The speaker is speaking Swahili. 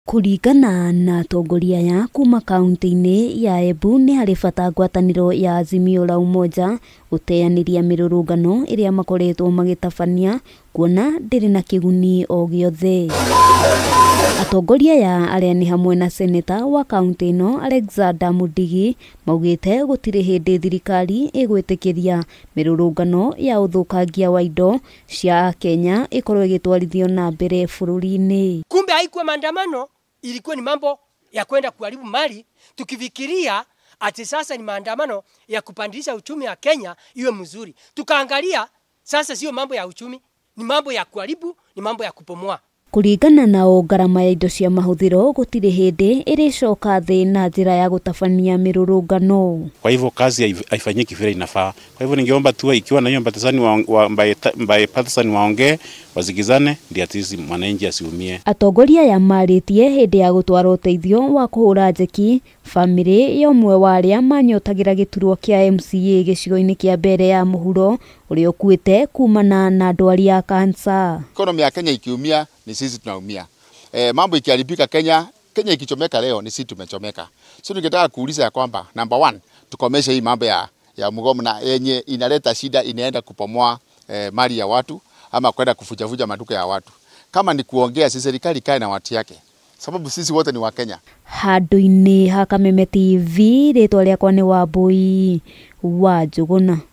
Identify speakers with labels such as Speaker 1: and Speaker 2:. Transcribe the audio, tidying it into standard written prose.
Speaker 1: Kuringana na atongoria ya kuma kaunti-ini ya Embu ni hari bata ngwataniro ya Azimio la Umoja guteaniria mirurungano iria makoretwo magitabania kuona ndiri na kiguni o giothe. Atongoria ya aria ni hamwe na seneta wa kaunti ino Alexander Mudigi maugite gutire hindi thirikari igwitikiria mirurungano ya uthukangia wa indo cia Kenya ikorwo igitwarithio na mbere bururi-ini.
Speaker 2: Kumbe haikuwa maandamano, ilikuwa ni mambo ya kwenda kuharibu mali, tukifikiria ati sasa ni maandamano ya kupandisha uchumi wa Kenya iwe mzuri. Tukaangalia sasa sio mambo ya uchumi, ni mambo ya kuharibu, ni mambo ya kupomoa.
Speaker 1: Kuringana nao garama ya indo cia mahuthiro gutire hindi iricoka thi na njira ya gutabania mirurungano.
Speaker 3: Kwa hivyo kazi haifanyiki vile inafaa. Kwa hivyo ningeomba tu ikiwa na hiyo mpathisani waongee, wazigizane ndio atizi mwananchi asiumie.
Speaker 1: Atongoria ya maritie hindi ya gutwara uteithio wa kuhura njeki family yomwe waria manyotagira giturwo kia MCA gicigo-ini kia mbere ya muhuro uri ukuite kumana na ndwari ya kansa.
Speaker 4: Economy ya Kenya ikiumia ni sisi tunaumia. Mambo ikiharibika Kenya ikichomeka leo ni sisi tumechomeka. So ningetaka kuuliza ya kwamba number 1 tukomeshe hii mambo ya mgomo na yenye inaleta shida, inaenda kupomoa mali ya watu ama kwenda kufujafuja maduka ya watu. Kama ni kuongea, si serikali kae na watu yake, sababu sisi wote ni wa Kenya.
Speaker 1: Handu-ini ha Kameme TV ritwa riakwa ni Wambui wa Njuguna.